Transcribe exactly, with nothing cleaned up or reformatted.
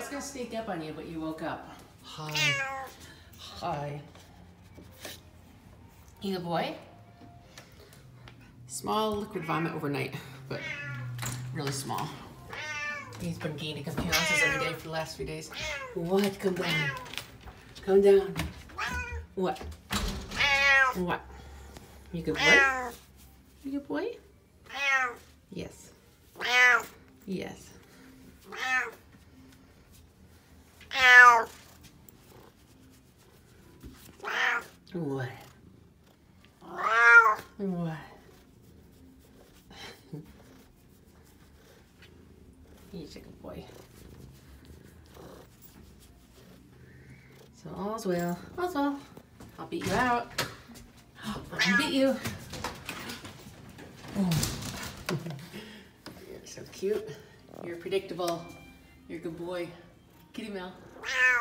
gonna sneak up on you, but you woke up. Hi. Hi. You a boy? Small liquid vomit overnight, but really small. He's been gaining a few ounces every day for the last few days. What? Come down. Come down. What? What? You good boy? You good boy? Yes. Yes. What? What? He's a good boy. So all's well. All's well. I'll beat you out. I'll beat you. You're so cute. You're predictable. You're a good boy. Kitty Mel.